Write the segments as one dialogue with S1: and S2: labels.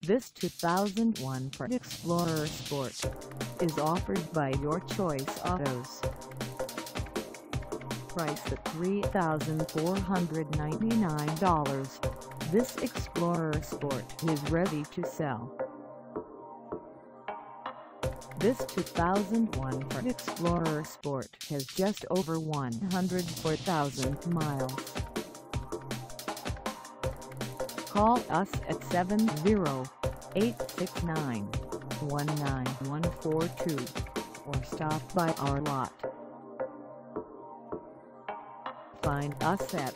S1: This 2001 Ford Explorer Sport is offered by Your Choice Autos. Priced at $3,499, this Explorer Sport is ready to sell. This 2001 Ford Explorer Sport has just over 104,000 miles. Call us at 708-691-9142 or stop by our lot. Find us at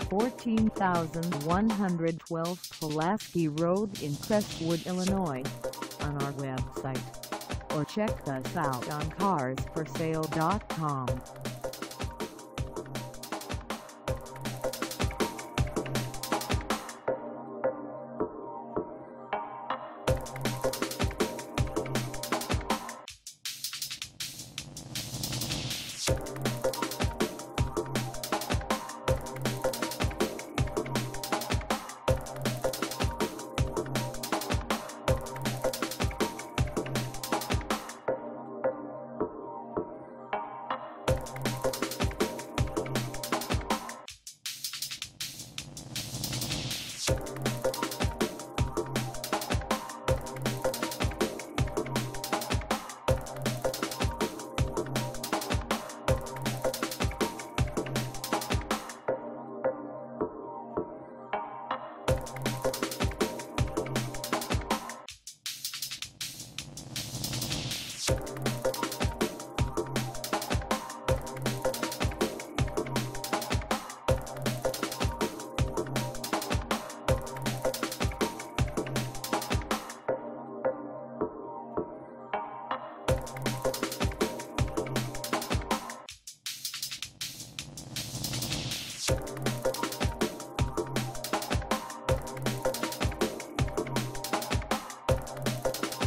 S1: 14,112 Pulaski Road in Crestwood, Illinois, on our website, or check us out on carsforsale.com.